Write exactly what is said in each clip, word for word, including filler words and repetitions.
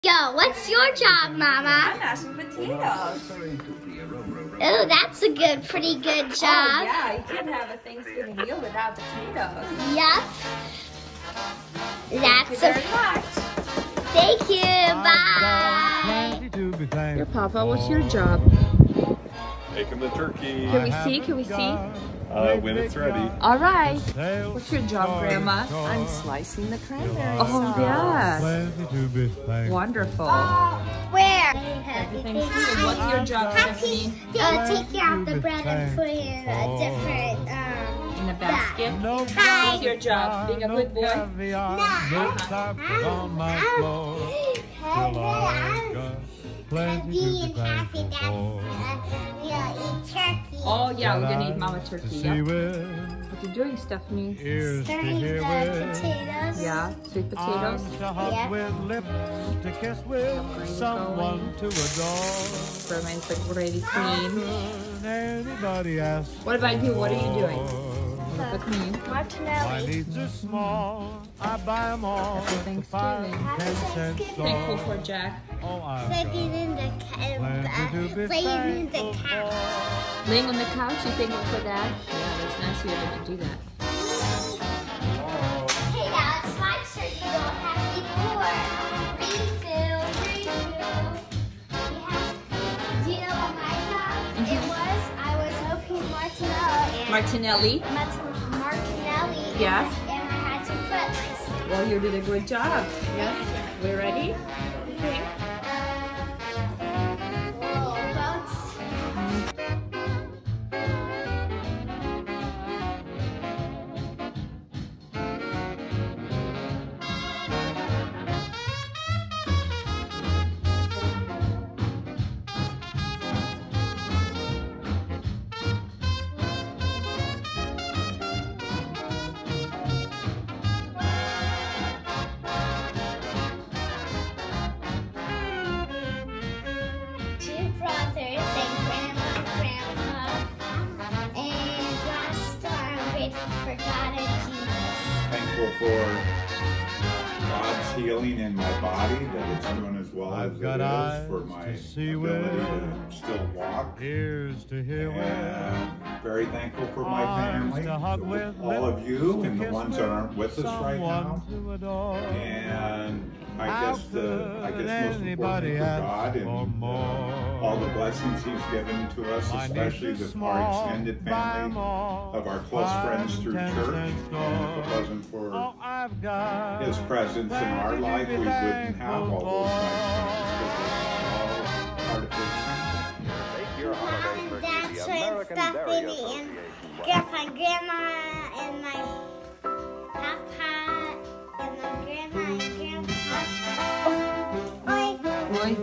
Yo, what's your job, Mama? I'm mashing potatoes. Oh, that's a good, pretty good job. Oh, yeah, you can't have a Thanksgiving meal without potatoes. Yep. That's Thank you a. very much. Thank you. Bye. Here, Papa, what's your job? Making the turkey. Can we see? Can we see? Uh, when it's ready. All right. What's your job, Grandma? I'm slicing the cranberries. Oh, yes. Wonderful. Where? Everything's good. What's your job, Stephanie? Uh, take out the bread and put it in a different. Um, In a basket? Hi. What's your job? Being a good boy? Being happy, that's uh, we'll eat turkey. Oh, yeah, we're gonna eat Mama turkey. Yep. What are you doing, Stephanie? Stirring the potatoes. Yeah, sweet potatoes. Yeah. Ferment the gravy clean. What about you? What are you doing? Look at me. Martinelli. Happy Thanksgiving. Thankful for Jack. Playing in the ca- uh, playing in the couch. Laying on the couch, you thankful for that? Yeah, that's nice of you to do that. Hey, now it's my turn to go happy four. Refill, refill. We have, do you know what my job it was? I was helping Martinelli. And Martinelli? Martin- Martinelli. Yes. And I had to put myself. Well, you did a good job. Yes? We're ready? Okay. Little boats. Two brothers and grandma and grandpa. And last time I'm grateful for God and Jesus. Thankful for God's healing in my body, that it's doing as well as it is, for my ability to still walk. And very thankful for my family, all of you and the ones that aren't with us right now. And I guess the I guess most importantly for God and uh, all the blessings He's given to us, especially with our extended family of our close friends through church. And if it wasn't for His presence in our life, we wouldn't have all those nice things. It's all part of His family. Mom and Dad showing Stephanie and Grandpa and Grandma and my Papa and my Grandma and Grandpa. Oi. Oi.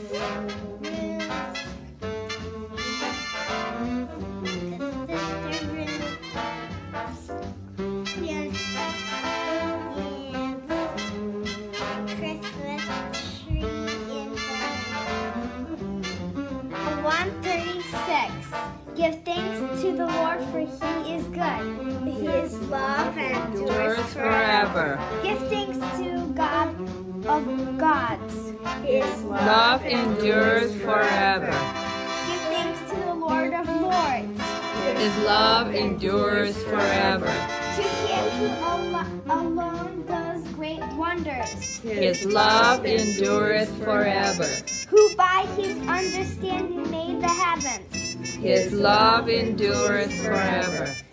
Give thanks to the Lord, for He is good. His love endures forever. Give thanks to God of gods. His Love endures forever. Give thanks to the Lord of lords. His love endures forever. To Him who al- alone does great wonders. His love endureth forever. Who by His understanding made the heavens. His love endureth forever.